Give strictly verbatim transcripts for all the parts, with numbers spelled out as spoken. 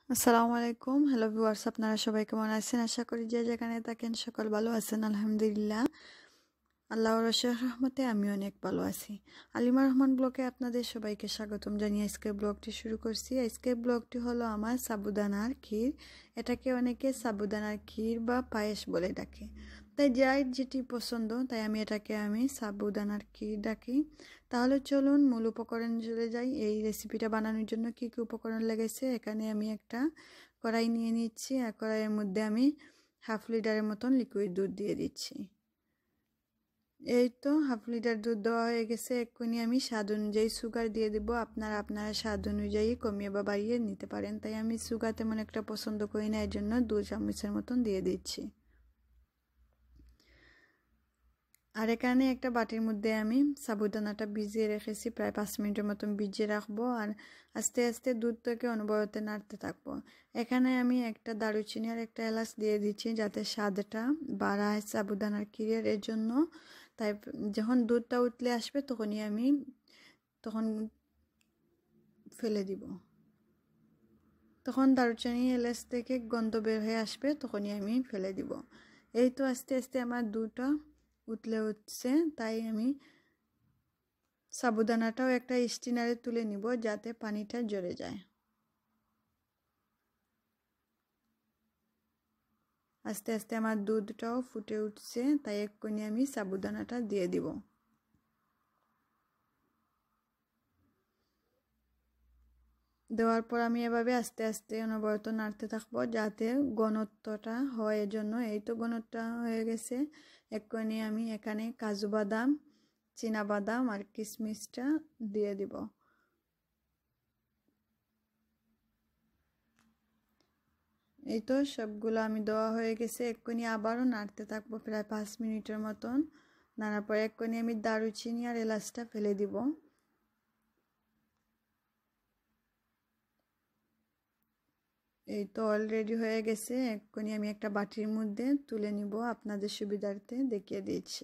আসসালামু আলাইকুম। Hello viewers, আপনারা সবাই কেমন আছেন? আশা করি যে যেখানে থাকেন সকল ভালো আছেন। আলহামদুলিল্লাহ, আল্লাহর অশেষ রহমতে আমি অনেক ভালো আছি। আলিমা রহমান ব্লগে আপনাদের সবাইকে স্বাগতম জানিয়ে আজকের ব্লগটি শুরু করছি। আজকের ব্লগটি হলো আমার সাবুদানার ক্ষীর। এটাকে অনেকে সাবুদানার ক্ষীর বা পায়েস বলে ডাকে। তাই যাই যেটি পছন্দ তাই আমি এটাকে আমি সাবুদানার ক্ষীর ডাকি। তাহলে চলুন মূল উপকরণ চলে যাই। এই রেসিপিটা বানানোর জন্য কী কী উপকরণ লেগেছে, এখানে আমি একটা কড়াই নিয়ে নিচ্ছি। আর কড়াইয়ের মধ্যে আমি হাফ লিটারের মতন লিকুইড দুধ দিয়ে দিচ্ছি। এই তো হাফ লিটার দুধ দেওয়া হয়ে গেছে। এক্ষুনি আমি স্বাদ অনুযায়ী সুগার দিয়ে দেবো। আপনারা আপনারা স্বাদ অনুযায়ী কমিয়ে বা বাড়িয়ে নিতে পারেন। তাই আমি সুগার তেমন একটা পছন্দ করি না, এর জন্য দু চামচের মতন দিয়ে দিচ্ছি। আর এখানে একটা বাটির মধ্যে আমি সাবুদানাটা ভিজিয়ে রেখেছি, প্রায় পাঁচ মিনিটের মতন ভিজিয়ে রাখবো। আর আস্তে আস্তে দুধটাকে অনবরত নাড়তে থাকবো। এখানে আমি একটা দারুচিনি আর একটা এলাচ দিয়ে দিচ্ছি যাতে স্বাদটা বাড়ায় সাবুদানার ক্ষীরের, এর জন্য। তাই যখন দুধটা উতলে আসবে তখনই আমি তখন ফেলে দিব। তখন দারুচিনি এলাচ থেকে গন্ধ বের হয়ে আসবে, তখনই আমি ফেলে দিব। এই তো আস্তে আস্তে আমার দুধটা উতলে উঠছে। তাই আমি সাবুদানাটাও একটা স্টিনারে তুলে নিব যাতে পানিটা ঝরে যায়। আস্তে আস্তে আমার দুধটাও ফুটে উঠছে, তাই এক্ষুনি আমি সাবুদানাটা দিয়ে দিব। দেওয়ার পর আমি এভাবে আস্তে আস্তে অনবরত নাড়তে থাকবো যাতে ঘনত্বটা হয়, এর জন্য। এই তো ঘনত্বটা হয়ে গেছে। এক্ষুনি আমি এখানে কাজু বাদাম, চীনা বাদাম আর কিশমিশটা দিয়ে দিব। এই তো সবগুলো আমি দেওয়া হয়ে গেছে। এক্ষুনি আবারও নাড়তে থাকবো প্রায় পাঁচ মিনিটের মতন। নাড়ার পরে এক্ষুনি আমি দারুচিনি আর এলাচটা ফেলে দিব। এই তো অলরেডি হয়ে গেছে। এক্ষুনি আমি একটা বাটির মধ্যে তুলে নিব, আপনাদের সুবিধার্থে দেখিয়ে দিচ্ছি।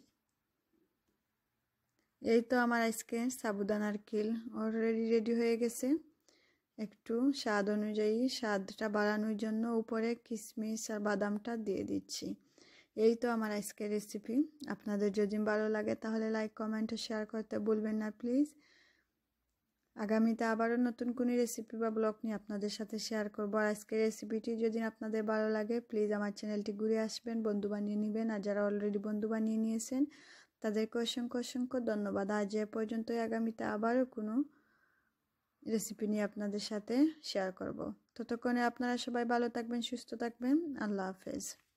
এই তো আমার আজকে সাবুদানার ক্ষীর অলরেডি রেডি হয়ে গেছে। একটু স্বাদ অনুযায়ী স্বাদটা বাড়ানোর জন্য উপরে কিশমিশ আর বাদামটা দিয়ে দিচ্ছি। এই তো আমার আজকের রেসিপি। আপনাদের যদি ভালো লাগে তাহলে লাইক, কমেন্ট ও শেয়ার করতে ভুলবেন না প্লিজ। আগামীতে আবারও নতুন কোনো রেসিপি বা ব্লগ নিয়ে আপনাদের সাথে শেয়ার করবো। আর আজকের রেসিপিটি যদি আপনাদের ভালো লাগে প্লিজ আমার চ্যানেলটি ঘুরে আসবেন, বন্ধু বানিয়ে নেবেন। আর যারা অলরেডি বন্ধু বানিয়ে নিয়েছেন তাদেরকে অসংখ্য অসংখ্য ধন্যবাদ। আজ এ পর্যন্তই। আগামীতে আবারও কোনো রেসিপি নিয়ে আপনাদের সাথে শেয়ার করব। ততক্ষণে আপনারা সবাই ভালো থাকবেন, সুস্থ থাকবেন। আল্লাহ হাফেজ।